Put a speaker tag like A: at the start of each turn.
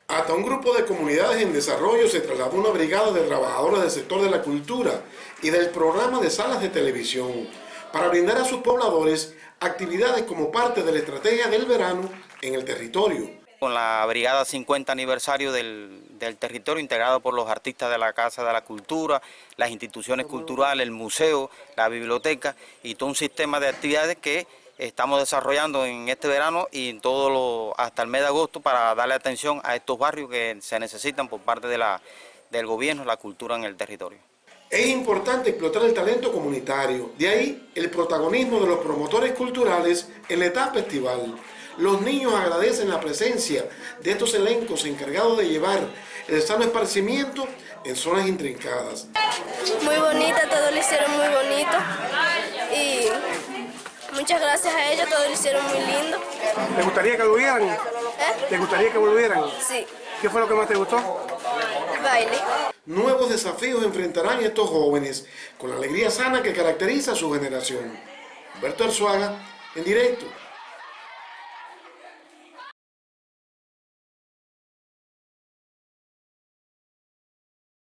A: Hasta un grupo de comunidades en desarrollo se trasladó a una brigada de trabajadores del sector de la cultura y del programa de salas de televisión para brindar a sus pobladores actividades como parte de la estrategia del verano en el territorio.
B: Con la brigada 50 aniversario del territorio, integrado por los artistas de la Casa de la Cultura, las instituciones culturales, el museo, la biblioteca y todo un sistema de actividades que estamos desarrollando en este verano y en hasta el mes de agosto para darle atención a estos barrios que se necesitan por parte del gobierno, la cultura en el territorio.
A: Es importante explotar el talento comunitario, de ahí el protagonismo de los promotores culturales en la etapa estival. Los niños agradecen la presencia de estos elencos encargados de llevar el sano esparcimiento en zonas intrincadas.
C: Muy bonita, todo lo hicieron muy bonito y muchas gracias a ellos, todo lo hicieron muy lindo.
D: ¿Te gustaría que volvieran? ¿Te gustaría que volvieran?
C: Sí.
D: ¿Qué fue lo que más te gustó?
C: El baile.
A: Nuevos desafíos enfrentarán estos jóvenes con la alegría sana que caracteriza a su generación. Humberto Arzuaga, en directo.